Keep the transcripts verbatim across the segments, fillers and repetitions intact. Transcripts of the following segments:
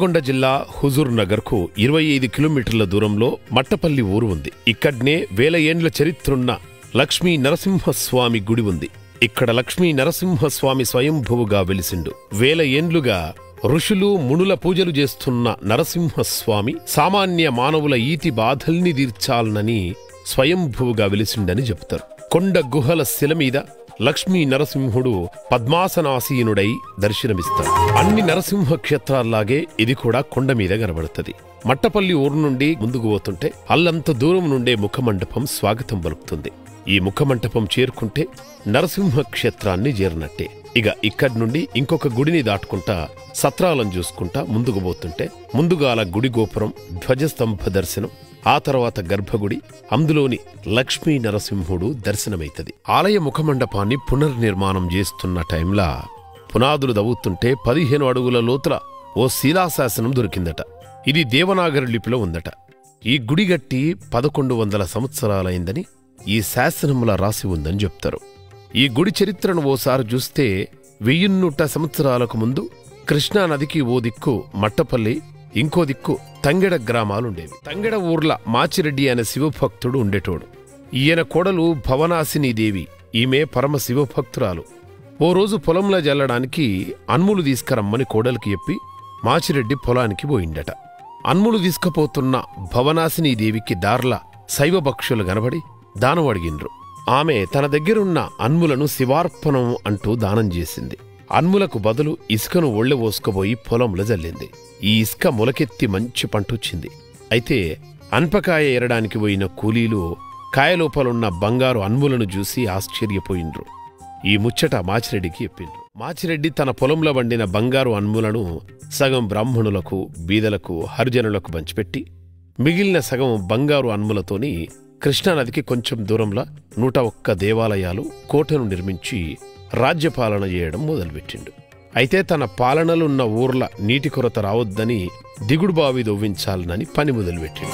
నల్లగొండ జిల్లా హుజూర్ నగర్ కు ఇరవై ఐదు కిలోమీటర్ల దూరంలో మట్టపల్లి ఊరు ఉంది. ఇక్కడ్నే వేల ఏండ్ల చరిత్రున్న లక్ష్మీ నరసింహస్వామి గుడి ఉంది. ఇక్కడ లక్ష్మీ నరసింహస్వామి స్వయంభువుగా వెలిసిండు. వేల ఏండ్లుగా ఋషులు మునుల పూజలు చేస్తున్న నరసింహస్వామి సామాన్య మానవుల ఈతి బాధల్ని తీర్చాలనని స్వయంభువుగా వెలిసిండని చెబుతారు. కొండ గుహల శిల మీద లక్ష్మీ నరసింహుడు పద్మాసనాసీనుడై దర్శనమిస్తాడు. అన్ని నరసింహ క్షేత్రాల్లాగే ఇది కూడా కొండ మీద కనబడుతుంది. మట్టపల్లి ఊరు నుండి ముందుకు పోతుంటే అల్లంత దూరం నుండే ముఖమండపం స్వాగతం పలుకుతుంది. ఈ ముఖమంటపం చేరుకుంటే నరసింహ క్షేత్రాన్ని చేరినట్టే. ఇక ఇక్కడి నుండి ఇంకొక గుడిని దాటుకుంటా సత్రాలను చూసుకుంటా ముందుకు పోతుంటే ముందుగాల గుడి గోపురం, ధ్వజస్తంభ దర్శనం, ఆ తర్వాత గర్భగుడి, అందులోని లక్ష్మీ నరసింహుడు దర్శనమైతది. ఆలయ ముఖమండపాన్ని పునర్నిర్మాణం చేస్తున్న టైంలా పునాదులు దవ్వుతుంటే పదిహేను అడుగుల లోతుల ఓ శిలాశాసనం దొరికిందట. ఇది దేవనాగరి లిపిలో ఉందట. ఈ గుడి గట్టి పదకొండు వందల సంవత్సరాలైందని ఈ శాసనంలా రాసి ఉందని చెప్తారు. ఈ గుడి చరిత్రను ఓసారి చూస్తే వెయ్యిన్నూట సంవత్సరాలకు ముందు కృష్ణానదికి ఓ దిక్కు మట్టపల్లి, ఇంకో దిక్కు తంగెడ గ్రామాలుండేవి. తంగెడ ఊర్ల మాచిరెడ్డి అనే శివభక్తుడు ఉండేటోడు. ఈయన కోడలు భవనాసినీదేవి. ఈమె పరమ శివభక్తురాలు. ఓ రోజు పొలంలో జల్లడానికి అన్ములు తీసుకురమ్మని కోడలికి చెప్పి మాచిరెడ్డి పొలానికి పోయిండట. అన్ములు తీసుకుపోతున్న భవనాసినీదేవికి దార్ల శైవభక్షులు గనబడి దానం అడిగిండ్రు. ఆమె తన దగ్గరున్న అన్ములను శివార్పణం అంటూ దానం చేసింది. అన్ములకు బదులు ఇసుకను ఒళ్ళె పోసుకుపోయి పొలంలో జల్లింది. ఈ ఇసుక మొలకెత్తి మంచి పంటొచ్చింది. అయితే అన్పకాయ ఎరడానికి పోయిన కూలీలు కాయలోపలున్న బంగారు అన్ములను చూసి ఆశ్చర్యపోయిండ్రు. ఈ ముచ్చట మాచిరెడ్డికి చెప్పిండ్రు. మాచిరెడ్డి తన పొలంలో వండిన బంగారు అన్ములను సగం బ్రాహ్మణులకు, బీదలకు, హరిజనులకు పంచిపెట్టి మిగిలిన సగం బంగారు అన్ములతోని కృష్ణానదికి కొంచెం దూరంలో నూట ఒక్క దేవాలయాలు, కోటను నిర్మించి రాజ్యపాలన చేయడం మొదలుపెట్టిండు. అయితే తన పాలనలున్న ఊర్ల నీటి కొరత రావద్దని దిగుడు బావి దొవ్వించాలనని పని మొదలుపెట్టిండు.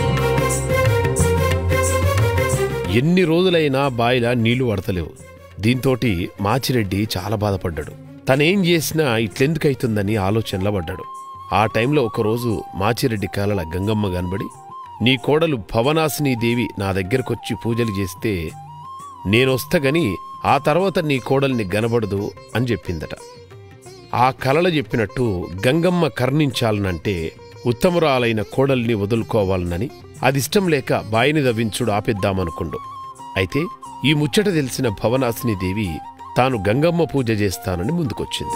ఎన్ని రోజులైనా బాయిలా నీళ్లు పడతలేవు. దీంతోటి మాచిరెడ్డి చాలా బాధపడ్డాడు. తనేం చేసినా ఇట్లెందుకైతుందని ఆలోచనలో పడ్డాడు. ఆ టైంలో ఒకరోజు మాచిరెడ్డి కాలల గంగమ్మ కనబడి, నీ కోడలు భవనాసినీదేవి నా దగ్గరకొచ్చి పూజలు చేస్తే నేనొస్తగని ఆ తర్వాత నీ కోడల్ని గనబడదు అని చెప్పిందట. ఆ కలల చెప్పినట్టు గంగమ్మ కర్ణించాలనంటే ఉత్తమురాలైన కోడల్ని వదులుకోవాలనని అదిష్టం లేక బాయిని దవ్వించుడు ఆపేద్దామనుకుండు. అయితే ఈ ముచ్చట తెలిసిన భవనాసినీదేవి తాను గంగమ్మ పూజ చేస్తానని ముందుకొచ్చింది.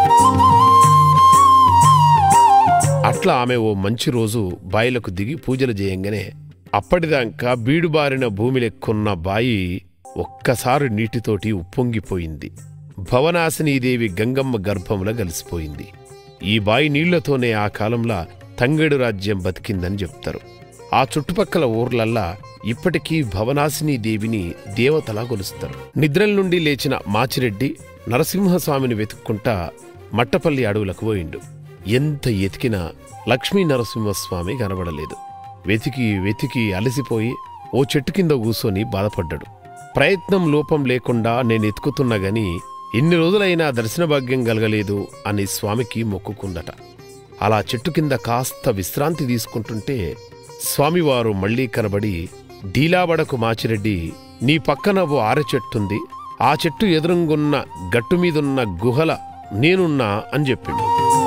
అట్లా ఆమె ఓ మంచి రోజు బాయిలకు దిగి పూజలు చేయంగానే అప్పటిదాకా బీడుబారిన భూమిలెక్కున్న బాయి ఒక్కసారి నీటితోటి ఉప్పొంగిపోయింది. భవనాసినీదేవి గంగమ్మ గర్భంలో కలిసిపోయింది. ఈ బాయి నీళ్లతోనే ఆ కాలంలో తంగెడు రాజ్యం బతికిందని చెప్తారు. ఆ చుట్టుపక్కల ఊర్లల్లా ఇప్పటికీ భవనాసినీదేవిని దేవతలా కొలుస్తారు. నిద్రల నుండి లేచిన మాచిరెడ్డి నరసింహస్వామిని వెతుక్కుంటా మట్టపల్లి అడవులకు పోయిండు. ఎంత ఎతికినా లక్ష్మీ నరసింహస్వామి కనబడలేదు. వెతికి వెతికి అలసిపోయి ఓ చెట్టు కింద కూసోని బాధపడ్డాడు. ప్రయత్నం లోపం లేకుండా నేను ఎతుకుతున్నా గాని ఎన్ని రోజులైనా దర్శన భాగ్యం కలగలేదు అని స్వామికి మొక్కుకుందట. అలా చెట్టు కింద కాస్త విశ్రాంతి తీసుకుంటుంటే స్వామివారు మళ్లీ కనబడి, డీలాబడకు మాచిరెడ్డి, నీ పక్కన ఓ ఆరె చెట్టుంది, ఆ చెట్టు ఎదురుంగున్న గట్టుమీదున్న గుహల నేనున్నా అని చెప్పిండు.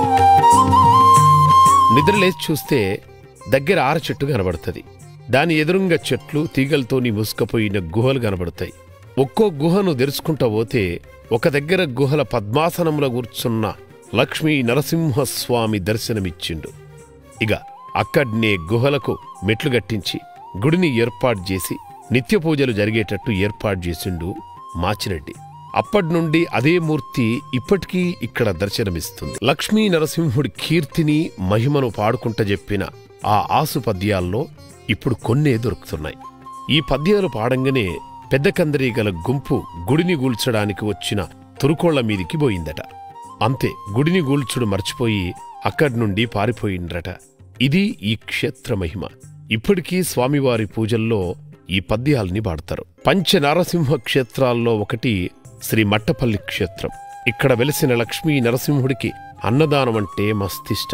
నిద్రలేచి చూస్తే దగ్గర ఆర చెట్టు కనబడుతుంది. దాని ఎదురుంగ చెట్లు, తీగలతోని ముసుకపోయిన గుహలు కనబడతాయి. ఒక్కో గుహను తెరుచుకుంటా పోతే ఒక దగ్గర గుహల పద్మాసనంలో కూర్చున్న లక్ష్మీ నరసింహస్వామి దర్శనమిచ్చిండు. ఇక అక్కడ్నే గుహలకు మెట్లు గట్టించి గుడిని ఏర్పాటు చేసి నిత్య పూజలు జరిగేటట్టు ఏర్పాటు చేసిండు మాచిరెడ్డి. అప్పటినుండి అదే మూర్తి ఇప్పటికీ ఇక్కడ దర్శనమిస్తుంది. లక్ష్మీ నరసింహుడి కీర్తిని, మహిమను పాడుకుంట చెప్పిన ఆ ఆసు పద్యాల్లో ఇప్పుడు కొన్నే దొరుకుతున్నాయి. ఈ పద్యాలు పాడంగానే పెద్ద కందరీగల గుంపు గుడిని గూల్చడానికి వచ్చిన తురుకోళ్ల మీదికి పోయిందట. అంతే, గుడిని గూల్చుడు మర్చిపోయి అక్కడి నుండి పారిపోయిండ్రట. ఇది ఈ క్షేత్ర మహిమ. ఇప్పటికీ స్వామివారి పూజల్లో ఈ పద్యాల్ని పాడతారు. పంచనారసింహ క్షేత్రాల్లో ఒకటి శ్రీ మట్టపల్లి క్షేత్రం. ఇక్కడ వెలిసిన లక్ష్మీ నరసింహుడికి అన్నదానమంటే మస్తిష్టం.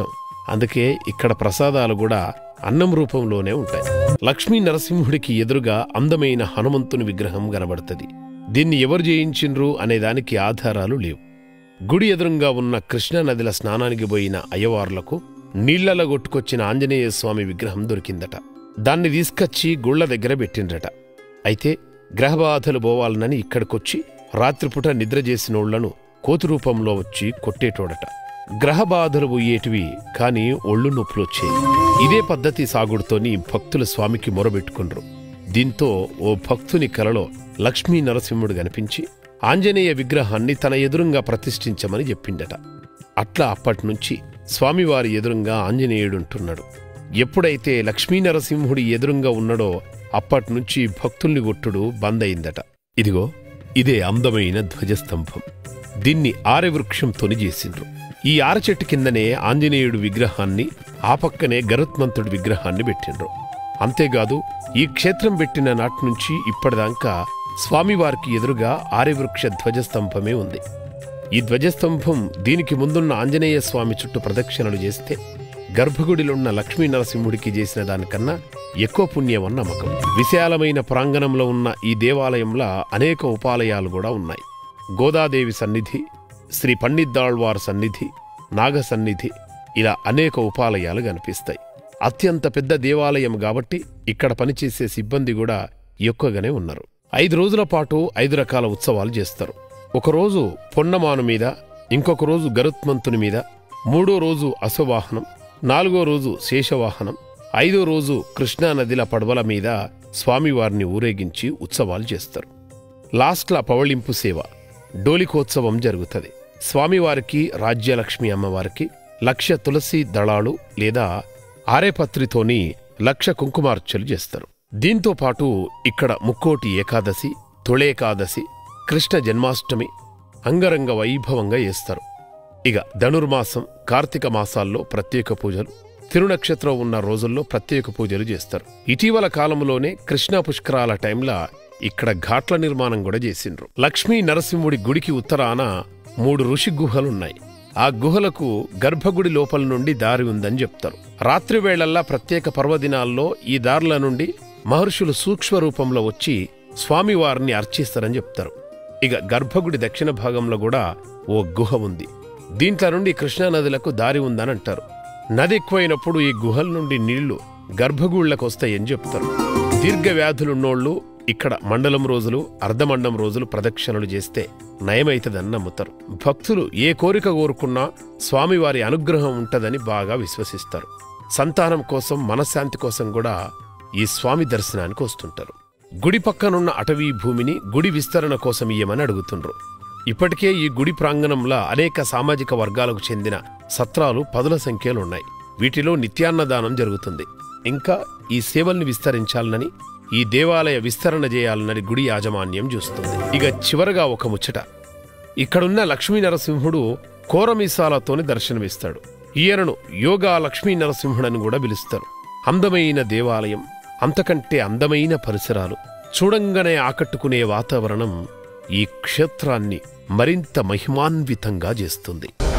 అందుకే ఇక్కడ ప్రసాదాలు కూడా అన్నం రూపంలోనే ఉంటాయి. లక్ష్మీ నరసింహుడికి ఎదురుగా అందమైన హనుమంతుని విగ్రహం కనబడుతుంది. దీన్ని ఎవరు చేయించిండ్రు అనేదానికి ఆధారాలు లేవు. గుడి ఎదురుగా ఉన్న కృష్ణానదిల స్నానానికి పోయిన అయ్యవార్లకు నీళ్లలో కొట్టుకొచ్చిన ఆంజనేయ స్వామి విగ్రహం దొరికిందట. దాన్ని తీసుకొచ్చి గుళ్ల దగ్గర పెట్టిండ్రట. అయితే గ్రహబాధలు పోవాలనని ఇక్కడికొచ్చి రాత్రిపూట నిద్ర చేసినోళ్లను కోతి రూపంలో వచ్చి కొట్టేటోడట. గ్రహబాధలు పోయేటివి కాని ఒళ్ళు నొప్పులొచ్చేవి. ఇదే పద్ధతి సాగుడుతోని భక్తుల స్వామికి మొరబెట్టుకుండ్రు. దీంతో ఓ భక్తుని కలలో లక్ష్మీ నరసింహుడు కనిపించి ఆంజనేయ విగ్రహాన్ని తన ఎదురుంగా ప్రతిష్ఠించమని చెప్పిండట. అట్లా అప్పట్నుంచి స్వామివారి ఎదురుంగా ఆంజనేయుడుంటున్నాడు. ఎప్పుడైతే లక్ష్మీ నరసింహుడి ఎదురుంగా ఉన్నాడో అప్పట్నుంచి భక్తుల్ని కొట్టుడు బందయిందట. ఇదిగో ఇదే అందమైన ధ్వజస్తంభం. దీన్ని ఆరెవృక్షంతోని చేసిండ్రు. ఈ ఆరచెట్టు కిందనే ఆంజనేయుడు విగ్రహాన్ని, ఆ పక్కనే గరుత్మంతుడి విగ్రహాన్ని పెట్టిండ్రు. అంతేకాదు ఈ క్షేత్రం పెట్టిన నాటినుంచి ఇప్పటిదాకా స్వామివారికి ఎదురుగా ఆర్యవృక్ష ధ్వజస్తంభమే ఉంది. ఈ ధ్వజస్తంభం దీనికి ముందున్న ఆంజనేయ స్వామి చుట్టూ ప్రదక్షిణలు చేస్తే గర్భగుడిలున్న లక్ష్మీ నరసింహుడికి చేసిన దానికన్నా ఎక్కువ పుణ్యమన్న నమ్మకం. విశాలమైన ప్రాంగణంలో ఉన్న ఈ దేవాలయంలో అనేక ఉపాలయాలు కూడా ఉన్నాయి. గోదాదేవి సన్నిధి, శ్రీ పన్నిద్దాళ్వార్ సన్నిధి, నాగ సన్నిధి, ఇలా అనేక ఉపాలయాలు కనిపిస్తాయి. అత్యంత పెద్ద దేవాలయం కాబట్టి ఇక్కడ పనిచేసే సిబ్బంది కూడా ఎక్కువగానే ఉన్నారు. ఐదు రోజుల పాటు ఐదు రకాల ఉత్సవాలు చేస్తారు. ఒకరోజు పొన్నమాను మీద, ఇంకొక రోజు గరుత్మంతుని మీద, మూడో రోజు అశ్వవాహనం, నాలుగో రోజు శేషవాహనం, ఐదో రోజు కృష్ణానదిల పడవల మీద స్వామివారిని ఊరేగించి ఉత్సవాలు చేస్తారు. లాస్ట్ల పవళింపు సేవ, డోలికోత్సవం జరుగుతుంది. స్వామివారికి, రాజ్యలక్ష్మి అమ్మవారికి లక్ష తులసి దళాలు లేదా ఆరేపత్రితోని లక్ష కుంకుమార్చలు చేస్తారు. దీంతో పాటు ఇక్కడ ముక్కోటి ఏకాదశి, తొళేకాదశి, కృష్ణ జన్మాష్టమి అంగరంగ వైభవంగా చేస్తారు. ఇక ధనుర్మాసం, కార్తీక మాసాల్లో ప్రత్యేక పూజలు, తిరునక్షత్రం ఉన్న రోజుల్లో ప్రత్యేక పూజలు చేస్తారు. ఇటీవల కాలంలోనే కృష్ణా పుష్కరాల టైంలా ఇక్కడ ఘాట్ల నిర్మాణం కూడా చేసిండ్రు. లక్ష్మీ నరసింహుడి గుడికి ఉత్తరాన మూడు ఋషి గుహలున్నాయి. ఆ గుహలకు గర్భగుడి లోపల నుండి దారి ఉందని చెప్తారు. రాత్రివేళల్లా ప్రత్యేక పర్వదినాల్లో ఈ దారుల నుండి మహర్షులు సూక్ష్మ రూపంలో వచ్చి స్వామివారిని అర్చిస్తారని చెప్తారు. ఇక గర్భగుడి దక్షిణ భాగంలో కూడా ఓ గుహ ఉంది. దీంట్లో నుండి కృష్ణానదులకు దారి ఉందని అంటారు. నది ఎక్కువైనప్పుడు ఈ గుహల నుండి నీళ్లు గర్భగుళ్లకు వస్తాయని చెప్తారు. దీర్ఘ వ్యాధులున్నోళ్లు ఇక్కడ మండలం రోజులు, అర్ధమండం రోజులు ప్రదక్షిణలు చేస్తే నయమైతదని నమ్ముతారు. భక్తులు ఏ కోరిక కోరుకున్నా స్వామివారి అనుగ్రహం ఉంటదని బాగా విశ్వసిస్తారు. సంతానం కోసం, మనశ్శాంతి కోసం కూడా ఈ స్వామి దర్శనానికి వస్తుంటారు. గుడి పక్కనున్న అటవీ భూమిని గుడి విస్తరణ కోసం ఇయ్యమని అడుగుతుండ్రు. ఇప్పటికే ఈ గుడి ప్రాంగణంలో అనేక సామాజిక వర్గాలకు చెందిన సత్రాలు పదుల సంఖ్యలున్నాయి. వీటిలో నిత్యాన్నదానం జరుగుతుంది. ఇంకా ఈ సేవల్ని విస్తరించాలనని, ఈ దేవాలయ విస్తరణ చేయాలన్నది గుడి యాజమాన్యం చూస్తుంది. ఇక చివరగా ఒక ముచ్చట. ఇక్కడున్న లక్ష్మీ నరసింహుడు కోరమీసాలతోని దర్శనమిస్తాడు. ఈయనను యోగా లక్ష్మీ నరసింహుడని కూడా పిలుస్తారు. అందమైన దేవాలయం, అంతకంటే అందమైన పరిసరాలు, చూడంగానే ఆకట్టుకునే వాతావరణం ఈ క్షేత్రాన్ని మరింత మహిమాన్వితంగా చేస్తుంది.